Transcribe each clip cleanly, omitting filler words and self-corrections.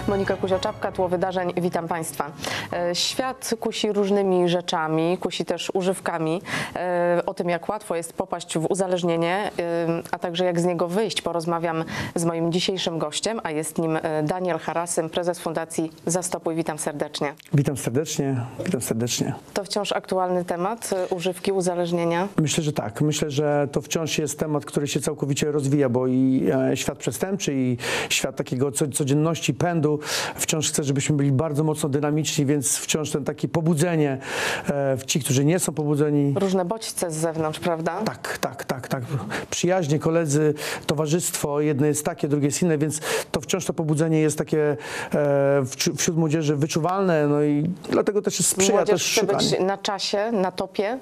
Monika Kuzio-Czapka, Tło Wydarzeń. Witam Państwa. Świat kusi różnymi rzeczami, kusi też używkami. O tym, jak łatwo jest popaść w uzależnienie, a także jak z niego wyjść, porozmawiam z moim dzisiejszym gościem, a jest nim Daniel Harasym, prezes Fundacji Zastopuj. Witam serdecznie. Witam serdecznie, witam serdecznie. To wciąż aktualny temat, używki, uzależnienia? Myślę, że tak. Myślę, że to wciąż jest temat, który się całkowicie rozwija, bo i świat przestępczy, i świat takiego codzienności, pędu wciąż chce, żebyśmy byli bardzo mocno dynamiczni, więc wciąż ten takie pobudzenie, ci, którzy nie są pobudzeni. Różne bodźce z zewnątrz, prawda? Tak. Przyjaźnie, koledzy, towarzystwo, jedno jest takie, drugie jest inne, więc to wciąż to pobudzenie jest takie wśród młodzieży wyczuwalne, no i dlatego też sprzyja Młodzież też chce szukaniu. być na czasie, na topie?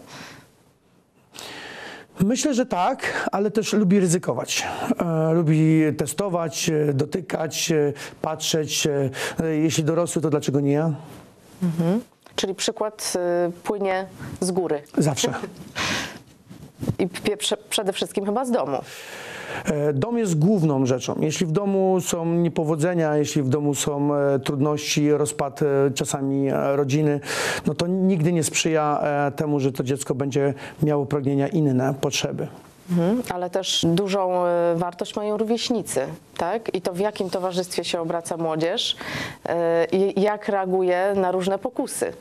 Myślę, że tak, ale też lubi ryzykować. Lubi testować, dotykać, patrzeć. Jeśli dorosły, to dlaczego nie ja? Czyli przykład płynie z góry. Zawsze. I przede wszystkim chyba z domu. Dom jest główną rzeczą. Jeśli w domu są niepowodzenia, jeśli w domu są trudności, rozpad czasami rodziny, no to nigdy nie sprzyja temu, że to dziecko będzie miało pragnienia inne, potrzeby. Ale też dużą wartość mają rówieśnicy, tak? I to w jakim towarzystwie się obraca młodzież i jak reaguje na różne pokusy.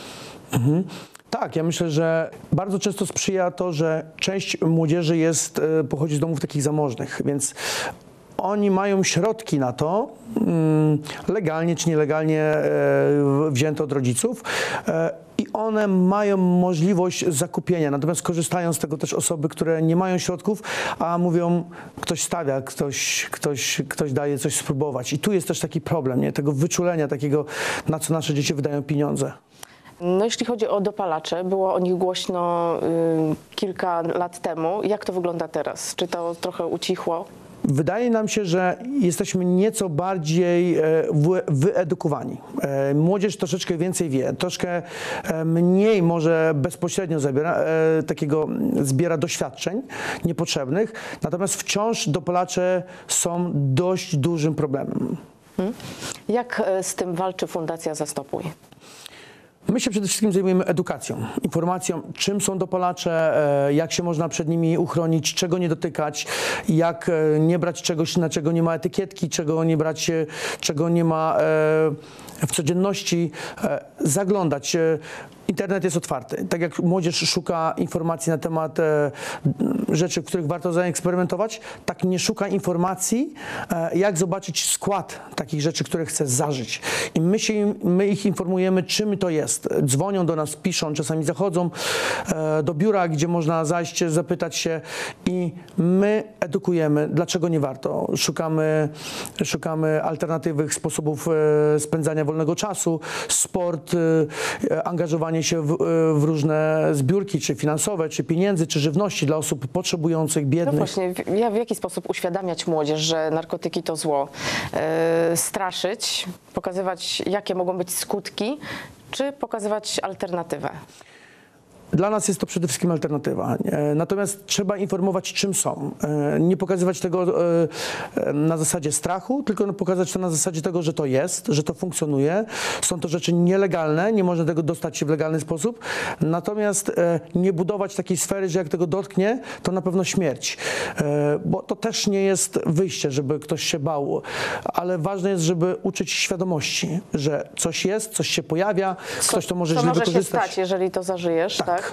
Tak, ja myślę, że bardzo często sprzyja to, że część młodzieży pochodzi z domów takich zamożnych, więc oni mają środki na to, legalnie czy nielegalnie wzięte od rodziców, i one mają możliwość zakupienia. Natomiast korzystają z tego też osoby, które nie mają środków, a mówią, ktoś stawia, ktoś daje coś spróbować. I tu jest też taki problem, nie? Tego wyczulenia, takiego, na co nasze dzieci wydają pieniądze. No jeśli chodzi o dopalacze, było o nich głośno kilka lat temu. Jak to wygląda teraz? Czy to trochę ucichło? Wydaje nam się, że jesteśmy nieco bardziej wyedukowani. Młodzież troszeczkę więcej wie, troszkę mniej może bezpośrednio zbiera doświadczeń niepotrzebnych, natomiast wciąż dopalacze są dość dużym problemem. Jak z tym walczy Fundacja Zastopuj? My się przede wszystkim zajmujemy edukacją, informacją, czym są dopalacze, jak się można przed nimi uchronić, czego nie dotykać, jak nie brać czegoś, na czego nie ma etykietki, czego nie brać, czego nie ma w codzienności, zaglądać. Internet jest otwarty. Tak jak młodzież szuka informacji na temat rzeczy, w których warto zaeksperymentować, tak nie szuka informacji, jak zobaczyć skład takich rzeczy, które chce zażyć. I my ich informujemy, czym to jest. Dzwonią do nas, piszą, czasami zachodzą do biura, gdzie można zajść, zapytać się, i my edukujemy, dlaczego nie warto. Szukamy alternatywnych sposobów spędzania wolnego czasu, sport, angażowanie się w różne zbiórki, czy finansowe, czy pieniędzy, czy żywności dla osób potrzebujących, biednych. No właśnie, w jaki sposób uświadamiać młodzież, że narkotyki to zło? Straszyć, pokazywać, jakie mogą być skutki, czy pokazywać alternatywę? Dla nas jest to przede wszystkim alternatywa. Natomiast trzeba informować, czym są. Nie pokazywać tego na zasadzie strachu, tylko pokazać to na zasadzie tego, że to jest, że to funkcjonuje. Są to rzeczy nielegalne, nie można tego dostać się w legalny sposób. Natomiast nie budować takiej sfery, że jak tego dotknie, to na pewno śmierć. Bo to też nie jest wyjście, żeby ktoś się bał. Ale ważne jest, żeby uczyć świadomości, że coś jest, coś się pojawia, ktoś to może źle wykorzystać. Co może się stać, jeżeli to zażyjesz, tak?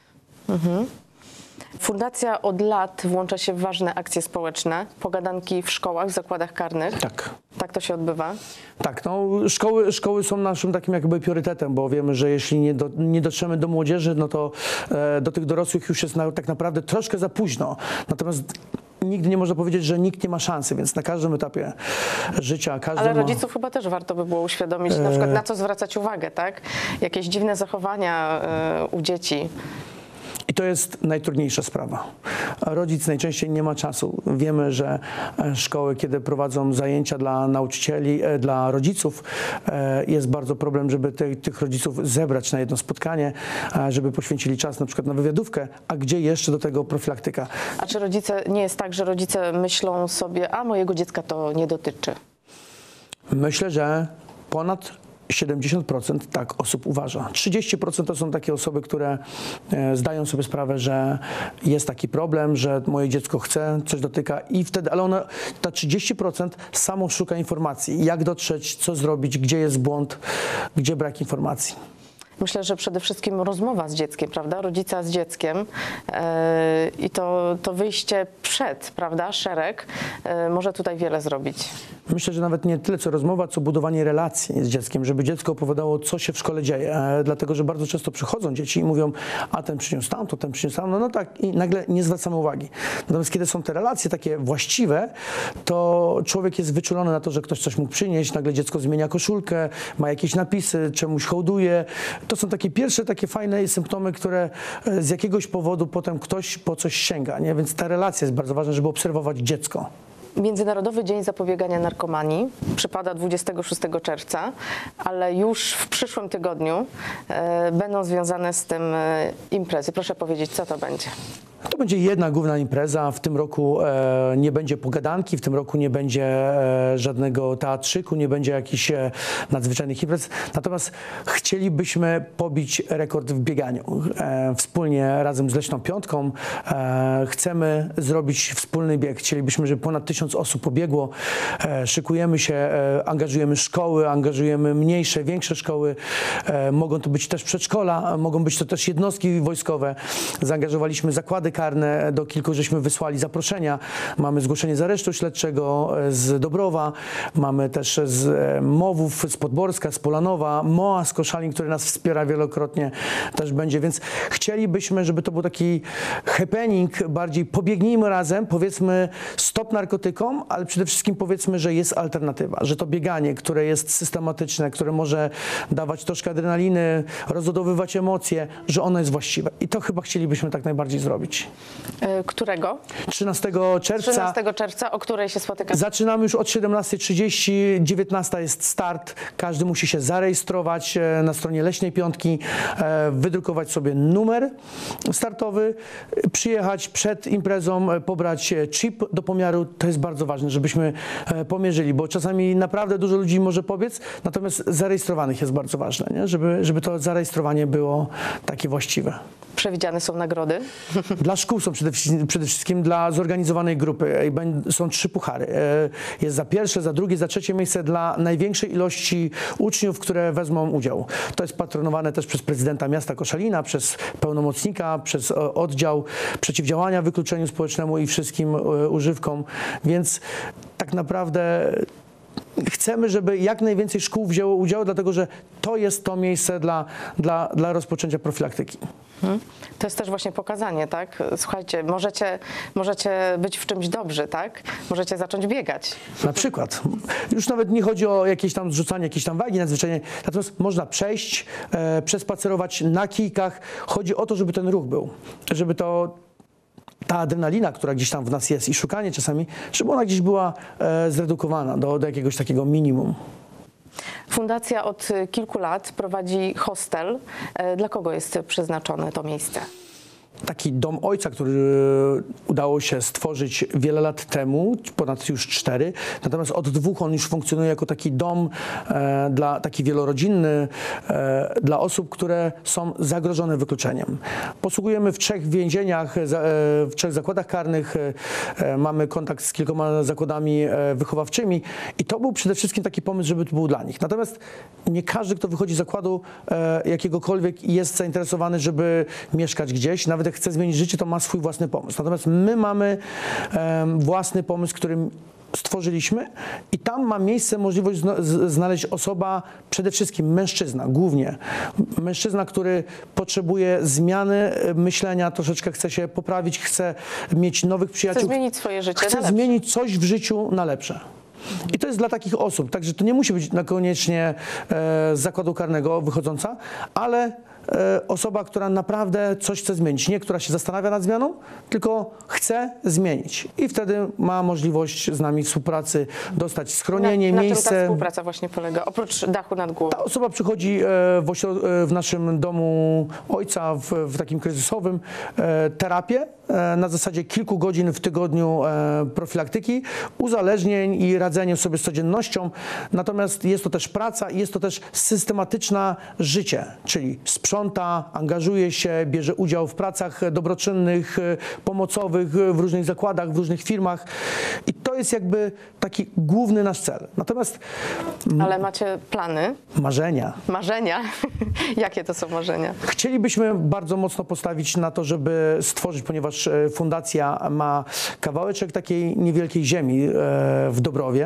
Fundacja od lat włącza się w ważne akcje społeczne, pogadanki w szkołach, w zakładach karnych. Tak. Tak to się odbywa? Tak, no szkoły są naszym takim jakby priorytetem, bo wiemy, że jeśli nie dotrzemy do młodzieży, no to do tych dorosłych już jest tak naprawdę troszkę za późno. Natomiast nigdy nie można powiedzieć, że nikt nie ma szansy, więc na każdym etapie życia każdy Ale rodziców chyba też warto by było uświadomić, na przykład na co zwracać uwagę, tak? Jakieś dziwne zachowania u dzieci. I to jest najtrudniejsza sprawa. Rodzic najczęściej nie ma czasu. Wiemy, że szkoły, kiedy prowadzą zajęcia dla nauczycieli, dla rodziców, jest bardzo problem, żeby tych rodziców zebrać na jedno spotkanie, żeby poświęcili czas na przykład na wywiadówkę, a gdzie jeszcze do tego profilaktyka. A czy nie jest tak, że rodzice myślą sobie, a mojego dziecka to nie dotyczy? Myślę, że ponad 70% tak osób uważa. 30% to są takie osoby, które zdają sobie sprawę, że jest taki problem, że moje dziecko chce, coś dotyka i wtedy, ale ona, ta 30% samo szuka informacji, jak dotrzeć, co zrobić, gdzie jest błąd, gdzie brak informacji. Myślę, że przede wszystkim rozmowa z dzieckiem, prawda? Rodzica z dzieckiem i to wyjście przed, prawda? Szereg może tutaj wiele zrobić. Myślę, że nawet nie tyle co rozmowa, co budowanie relacji z dzieckiem, żeby dziecko opowiadało, co się w szkole dzieje. Dlatego, że bardzo często przychodzą dzieci i mówią, a ten przyniósł tamto, ten przyniósł tamto, no tak i nagle nie zwracamy uwagi. Natomiast kiedy są te relacje takie właściwe, to człowiek jest wyczulony na to, że ktoś coś mógł przynieść, nagle dziecko zmienia koszulkę, ma jakieś napisy, czemuś hołduje. To są takie pierwsze, takie fajne symptomy, które z jakiegoś powodu potem ktoś po coś sięga, nie? Więc ta relacja jest bardzo ważna, żeby obserwować dziecko. Międzynarodowy Dzień Zapobiegania Narkomanii przypada 26 czerwca, ale już w przyszłym tygodniu będą związane z tym imprezy. Proszę powiedzieć, co to będzie? To będzie jedna główna impreza. W tym roku nie będzie pogadanki, w tym roku nie będzie żadnego teatrzyku, nie będzie jakichś nadzwyczajnych imprez. Natomiast chcielibyśmy pobić rekord w bieganiu. Wspólnie razem z Leśną Piątką chcemy zrobić wspólny bieg. Chcielibyśmy, żeby ponad 1000 osób pobiegło. Szykujemy się, angażujemy szkoły, angażujemy mniejsze, większe szkoły. Mogą to być też przedszkola, mogą być to też jednostki wojskowe. Zaangażowaliśmy zakłady karne, do kilku żeśmy wysłali zaproszenia. Mamy zgłoszenie z aresztu śledczego z Dobrowa, mamy też z MOW-ów, z Podborska, z Polanowa, MOA z Koszalin, który nas wspiera wielokrotnie, też będzie, więc chcielibyśmy, żeby to był taki happening, bardziej pobiegnijmy razem, powiedzmy stop narkotykom, ale przede wszystkim powiedzmy, że jest alternatywa, że to bieganie, które jest systematyczne, które może dawać troszkę adrenaliny, rozładowywać emocje, że ono jest właściwe. I to chyba chcielibyśmy tak najbardziej zrobić. Którego? 13 czerwca. 13 czerwca, o której się spotykamy? Zaczynamy już od 17:30, 19 jest start. Każdy musi się zarejestrować na stronie Leśnej Piątki, wydrukować sobie numer startowy, przyjechać przed imprezą, pobrać chip do pomiaru. To jest bardzo ważne, żebyśmy pomierzyli, bo czasami naprawdę dużo ludzi może pobiec, natomiast zarejestrowanych jest bardzo ważne, nie? Żeby to zarejestrowanie było takie właściwe. Przewidziane są nagrody? Dla szkół są przede wszystkim dla zorganizowanej grupy. Są 3 puchary. Jest za pierwsze, za drugie, za trzecie miejsce dla największej ilości uczniów, które wezmą udział. To jest patronowane też przez prezydenta miasta Koszalina, przez pełnomocnika, przez oddział przeciwdziałania wykluczeniu społecznemu i wszystkim używkom. Więc tak naprawdę chcemy, żeby jak najwięcej szkół wzięło udział, dlatego że to jest to miejsce dla rozpoczęcia profilaktyki. To jest też właśnie pokazanie, tak? Słuchajcie, możecie być w czymś dobrzy, tak? Możecie zacząć biegać. Na przykład. Już nawet nie chodzi o jakieś tam zrzucanie jakiejś tam wagi nadzwyczajnej, natomiast można przejść, przespacerować na kijkach. Chodzi o to, żeby ten ruch był, żeby ta adrenalina, która gdzieś tam w nas jest i szukanie czasami, żeby ona gdzieś była zredukowana do jakiegoś takiego minimum. Fundacja od kilku lat prowadzi hostel. Dla kogo jest przeznaczone to miejsce? Taki dom ojca, który udało się stworzyć wiele lat temu, ponad już 4. Natomiast od 2 on już funkcjonuje jako taki dom taki wielorodzinny dla osób, które są zagrożone wykluczeniem. Posługujemy w 3 więzieniach, w 3 zakładach karnych. Mamy kontakt z kilkoma zakładami wychowawczymi i to był przede wszystkim taki pomysł, żeby to był dla nich. Natomiast nie każdy, kto wychodzi z zakładu jakiegokolwiek jest zainteresowany, żeby mieszkać gdzieś. Nawet jak chce zmienić życie, to ma swój własny pomysł. Natomiast my mamy własny pomysł, którym stworzyliśmy i tam ma miejsce możliwość znaleźć osoba, przede wszystkim mężczyzna, głównie. Mężczyzna, który potrzebuje zmiany myślenia, troszeczkę chce się poprawić, chce mieć nowych przyjaciół. Chce zmienić swoje życie Chce zmienić coś w życiu na lepsze. I to jest dla takich osób, także to nie musi być koniecznie z zakładu karnego wychodząca, ale osoba, która naprawdę coś chce zmienić. Nie, która się zastanawia nad zmianą, tylko chce zmienić. I wtedy ma możliwość z nami współpracy, dostać schronienie, Na czym miejsce. ta współpraca właśnie polega, oprócz dachu nad głową? Ta osoba przychodzi w naszym domu ojca, w takim kryzysowym, terapię na zasadzie kilku godzin w tygodniu profilaktyki, uzależnień i radzenia sobie z codziennością. Natomiast jest to też praca i jest to też systematyczne życie, czyli sprząta, angażuje się, bierze udział w pracach dobroczynnych, pomocowych w różnych zakładach, w różnych firmach i to jest jakby taki główny nasz cel. Natomiast Ale macie plany, marzenia. marzenia? Jakie to są marzenia? Chcielibyśmy bardzo mocno postawić na to, żeby stworzyć, ponieważ fundacja ma kawałeczek takiej niewielkiej ziemi w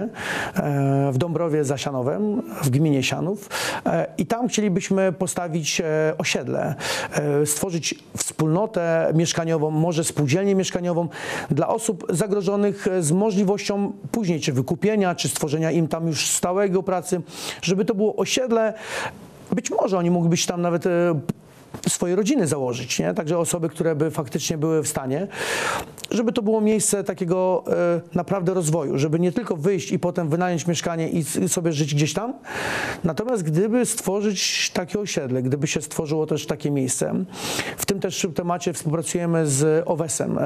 Dąbrowie Zasianowem, w gminie Sianów i tam chcielibyśmy postawić osiedle, stworzyć wspólnotę mieszkaniową, może spółdzielnię mieszkaniową dla osób zagrożonych z możliwością później czy wykupienia, czy stworzenia im tam już stałego pracy, żeby to było osiedle. Być może oni mogliby się tam nawet swoje rodziny założyć, nie? Także osoby, które by faktycznie były w stanie, żeby to było miejsce takiego naprawdę rozwoju, żeby nie tylko wyjść i potem wynająć mieszkanie i sobie żyć gdzieś tam, natomiast gdyby stworzyć takie osiedle, gdyby się stworzyło też takie miejsce, w tym też temacie współpracujemy z OWES-em,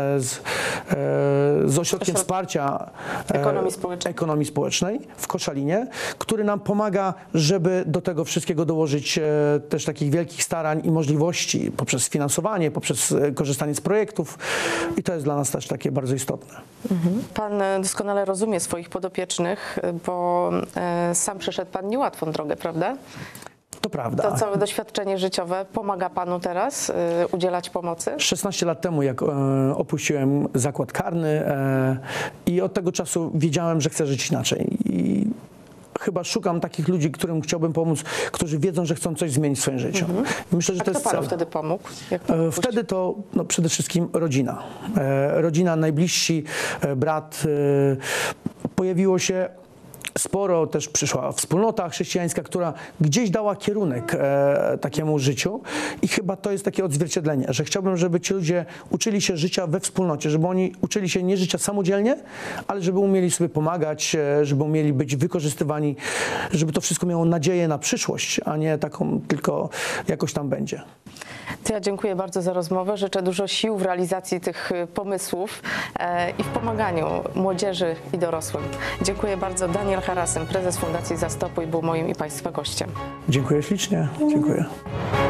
z Ośrodkiem Wsparcia Ekonomii Społecznej w Koszalinie, który nam pomaga, żeby do tego wszystkiego dołożyć też takich wielkich starań i możliwości poprzez finansowanie, poprzez korzystanie z projektów i to jest dla nas też takie bardzo istotne. Pan doskonale rozumie swoich podopiecznych, bo sam przeszedł Pan niełatwą drogę, prawda? To prawda. To całe doświadczenie życiowe pomaga Panu teraz udzielać pomocy? 16 lat temu, jak opuściłem zakład karny i od tego czasu wiedziałem, że chcę żyć inaczej. I chyba szukam takich ludzi, którym chciałbym pomóc, którzy wiedzą, że chcą coś zmienić w swoim życiu. Myślę, że A to kto jest Panu cel. wtedy pomógł? Jak pan Wtedy to przede wszystkim rodzina. Rodzina, najbliżsi, brat. Pojawiło się sporo, też przyszła wspólnota chrześcijańska, która gdzieś dała kierunek takiemu życiu i chyba to jest takie odzwierciedlenie, że chciałbym, żeby ci ludzie uczyli się życia we wspólnocie, żeby oni uczyli się nie życia samodzielnie, ale żeby umieli sobie pomagać, żeby umieli być wykorzystywani, żeby to wszystko miało nadzieję na przyszłość, a nie taką tylko jakoś tam będzie. To ja dziękuję bardzo za rozmowę. Życzę dużo sił w realizacji tych pomysłów i w pomaganiu młodzieży i dorosłym. Dziękuję bardzo. Daniel Harasyn, prezes Fundacji Zastopuj, był moim i Państwa gościem. Dziękuję ślicznie. Dziękuję.